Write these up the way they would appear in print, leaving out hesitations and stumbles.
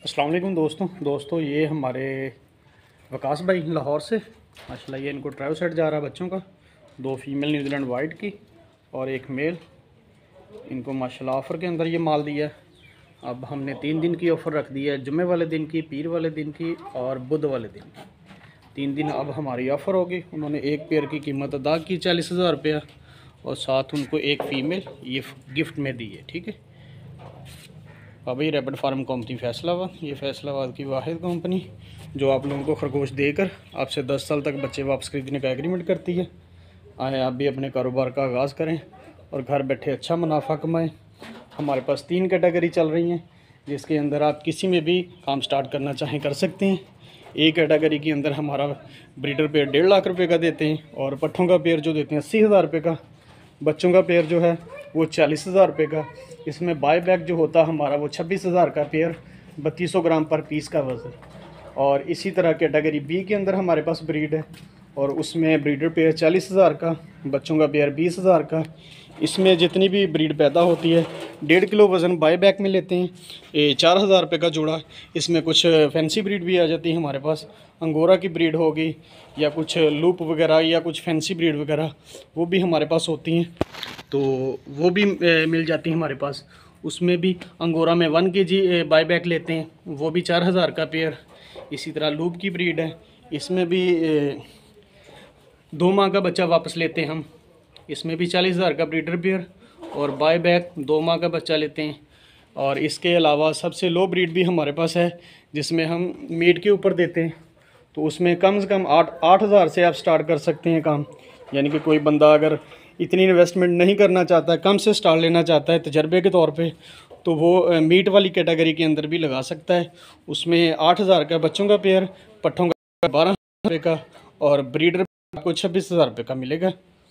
अस्सलाम वालेकुम दोस्तों ये हमारे वकास भाई लाहौर से माशाल्लाह ये इनको ट्रैवल सेट जा रहा है बच्चों का। 2 फीमेल न्यूजीलैंड वाइट की और 1 मेल। इनको माशाल्लाह ऑफ़र के अंदर ये माल दिया है। अब हमने 3 दिन की ऑफ़र रख दी है, जुम्मे वाले दिन की, पीर वाले दिन की और बुध वाले दिन की। 3 दिन अब हमारी ऑफ़र होगी। उन्होंने एक पेयर की कीमत अदा की 40,000 रुपया और साथ उनको 1 फ़ीमेल ये गिफ्ट में दी है। ठीक है। अभी रैपिड फार्म कंपनी फैसलाबाद, ये फैसलाबाद की वाहिद कंपनी जो आप लोगों को खरगोश देकर आपसे 10 साल तक बच्चे वापस खरीदने का एग्रीमेंट करती है। आए आप भी अपने कारोबार का आगाज़ करें और घर बैठे अच्छा मुनाफा कमाएं। हमारे पास 3 कैटेगरी चल रही हैं जिसके अंदर आप किसी में भी काम स्टार्ट करना चाहें कर सकते हैं। एक कैटेगरी के अंदर हमारा ब्रीडर पेयर 1.5 लाख रुपये का देते हैं और पट्ठों का पेयर जो देते हैं 80,000 रुपये का। बच्चों का पेयर जो है वो 40,000 रुपये का। इसमें बाय बैक जो होता है हमारा वो 26,000 का पेयर, 3200 ग्राम पर पीस का वज़न। और इसी तरह कैटेगरी बी के अंदर हमारे पास ब्रीड है और उसमें ब्रीडर पेयर 40,000 का, बच्चों का पेयर 20,000 का। इसमें जितनी भी ब्रीड पैदा होती है 1.5 किलो वज़न बाय बैक में लेते हैं। ये 4,000 रुपये का जोड़ा। इसमें कुछ फैंसी ब्रीड भी आ जाती है हमारे पास, अंगोरा की ब्रीड होगी या कुछ लूप वगैरह या कुछ फैंसी ब्रीड वगैरह वो भी हमारे पास होती हैं, तो वो भी मिल जाती हैं हमारे पास। उसमें भी अंगोरा में 1 kg बाय बैक लेते हैं, वो भी 4,000 का पेयर। इसी तरह लूप की ब्रीड है, इसमें भी 2 माह का बच्चा वापस लेते हैं हम। इसमें भी 40,000 का ब्रीडर पेयर और बाय बैक 2 माह का बच्चा लेते हैं। और इसके अलावा सबसे लो ब्रीड भी हमारे पास है जिसमें हम मीट के ऊपर देते हैं, तो उसमें कम से कम 8,000 से आप स्टार्ट कर सकते हैं काम। यानी कि कोई बंदा अगर इतनी इन्वेस्टमेंट नहीं करना चाहता है, कम से स्टार्ट लेना चाहता है तजर्बे के तौर पे, तो वो मीट वाली कैटेगरी के अंदर भी लगा सकता है। उसमें 8,000 का बच्चों का पेयर, पट्ठों का 12,000 रुपये का और ब्रीडर आपको 26,000 रुपये का मिलेगा।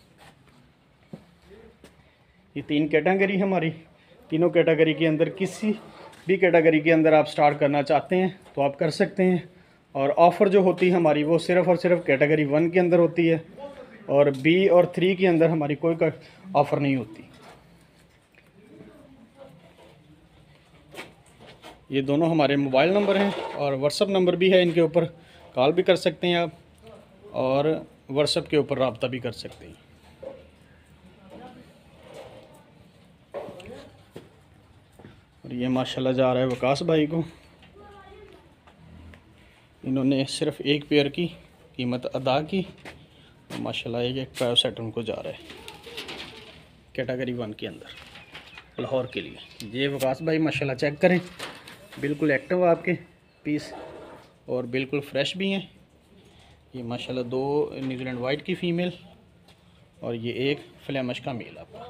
ये 3 कैटेगरी हमारी। तीनों कैटेगरी के अंदर किसी भी कैटेगरी के अंदर आप स्टार्ट करना चाहते हैं तो आप कर सकते हैं। और ऑफ़र जो होती है हमारी वो सिर्फ़ और सिर्फ कैटेगरी 1 के अंदर होती है और बी और 3 के अंदर हमारी कोई ऑफ़र नहीं होती। ये दोनों हमारे मोबाइल नंबर हैं और व्हाट्सअप नंबर भी है, इनके ऊपर कॉल भी कर सकते हैं आप और व्हाट्सअप के ऊपर रब्ता भी कर सकते हैं। और ये माशाल्लाह जा रहा है वकास भाई को। इन्होंने सिर्फ 1 पेयर की कीमत अदा की और माशाल्लाह एक ट्रायो सेट उनको जा रहा है कैटेगरी 1 के अंदर लाहौर के लिए। ये वकास भाई माशाल्लाह चेक करें, बिल्कुल एक्टिव आपके पीस और बिल्कुल फ्रेश भी हैं। ये माशाल्लाह 2 न्यूजीलैंड वाइट की फ़ीमेल और ये 1 फ्लेमिश का मेल आपका।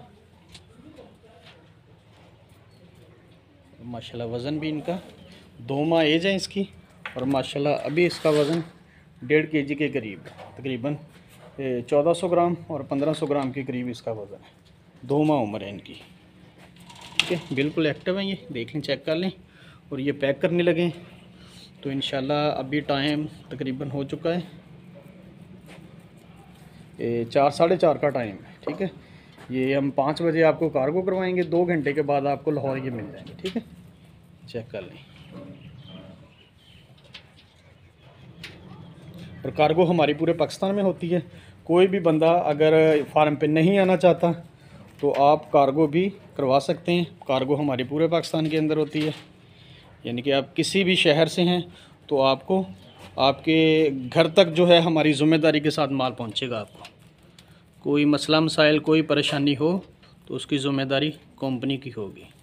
माशाल्लाह वज़न भी इनका 2 माह एज है इसकी और माशाल्लाह अभी इसका वज़न 1.5 kg के करीब, तकरीबन 1400 ग्राम और 1500 ग्राम के करीब इसका वज़न है। 2 माह उम्र है इनकी। ठीक है, बिल्कुल एक्टिव हैं ये, देख लें, चेक कर लें। और ये पैक करने लगे तो इंशाल्लाह अभी टाइम तकरीबन हो चुका है 4 साढ़े 4 का टाइम है। ठीक है, ये हम 5 बजे आपको कार्गो करवाएंगे, 2 घंटे के बाद आपको लाहौर ये मिल जाएंगे। ठीक है, चेक कर लें। और कार्गो हमारी पूरे पाकिस्तान में होती है। कोई भी बंदा अगर फार्म पे नहीं आना चाहता तो आप कार्गो भी करवा सकते हैं। कार्गो हमारी पूरे पाकिस्तान के अंदर होती है, यानी कि आप किसी भी शहर से हैं तो आपको आपके घर तक जो है हमारी ज़िम्मेदारी के साथ माल पहुंचेगा। आपको कोई मसला मसाइल कोई परेशानी हो तो उसकी ज़िम्मेदारी कंपनी की होगी।